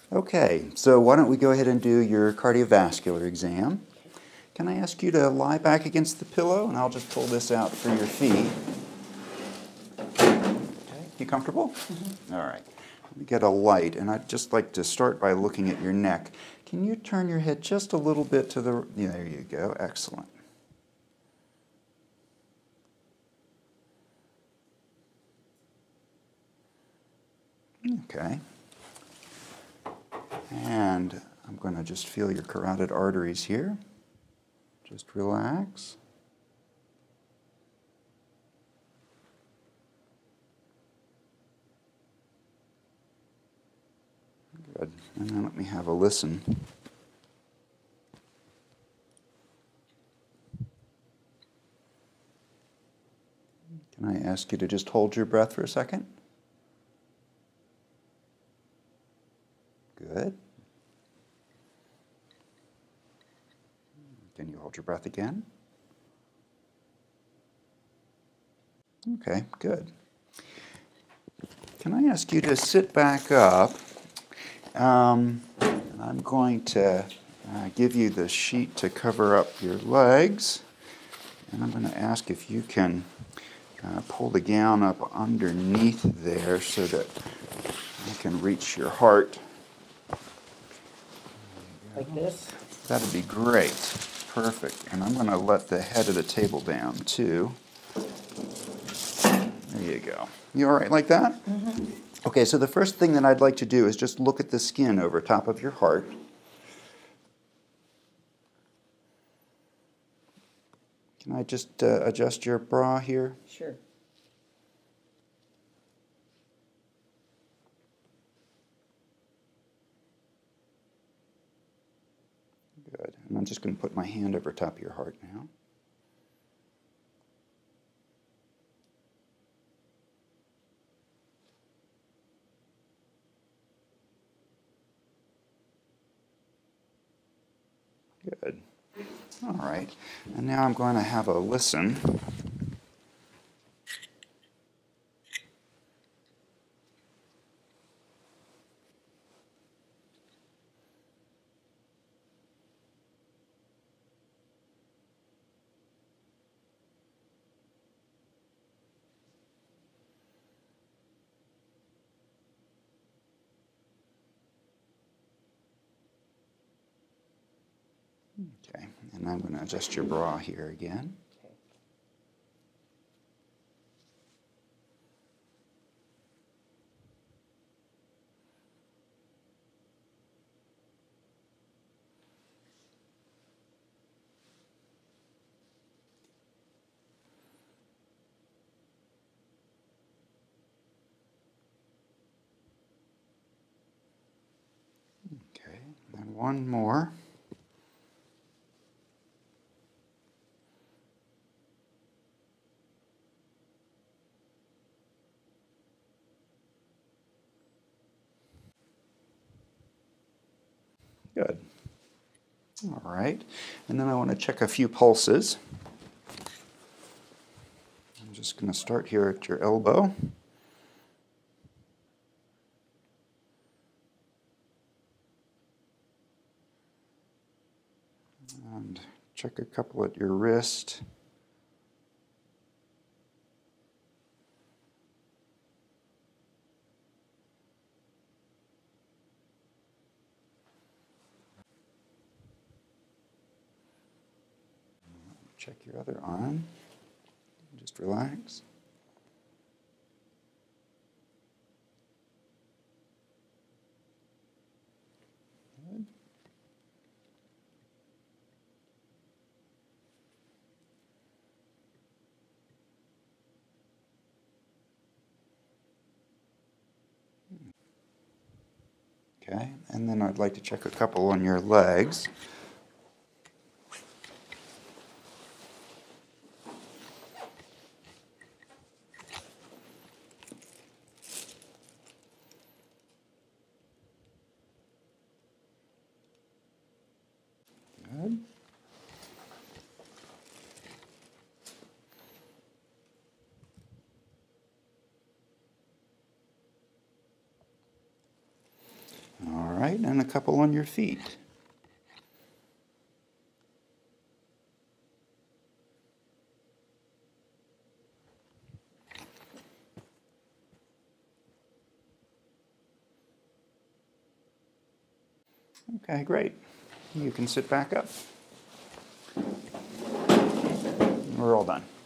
Okay, so why don't we go ahead and do your cardiovascular exam. Can I ask you to lie back against the pillow, and I'll just pull this out for your feet. Okay, you comfortable? Mm-hmm. All right. Let me get a light, and I'd just like to start by looking at your neck. Can you turn your head just a little bit to the... Yeah, there you go. Excellent. Okay. And I'm going to just feel your carotid arteries here. Just relax. Good. And then let me have a listen. Can I ask you to just hold your breath for a second? Good. Can you hold your breath again? Okay, good. Can I ask you to sit back up? I'm going to give you the sheet to cover up your legs. And I'm going to ask if you can pull the gown up underneath there so that I can reach your heart. Like this? That'd be great. Perfect. And I'm going to let the head of the table down too. There you go. You all right like that? Mm-hmm. Okay, so the first thing that I'd like to do is just look at the skin over top of your heart. Can I just adjust your bra here? Sure. Good. And I'm just going to put my hand over top of your heart now. Good. All right. And now I'm going to have a listen. Okay. And I'm going to adjust your bra here again. Okay. And one more. Good. All right. And then I want to check a few pulses. I'm just going to start here at your elbow. And check a couple at your wrist. Check your other arm. Just relax. Good. Okay, and then I'd like to check a couple on your legs. Good. All right. right, and a couple on your feet. Okay, great. You can sit back up. We're all done.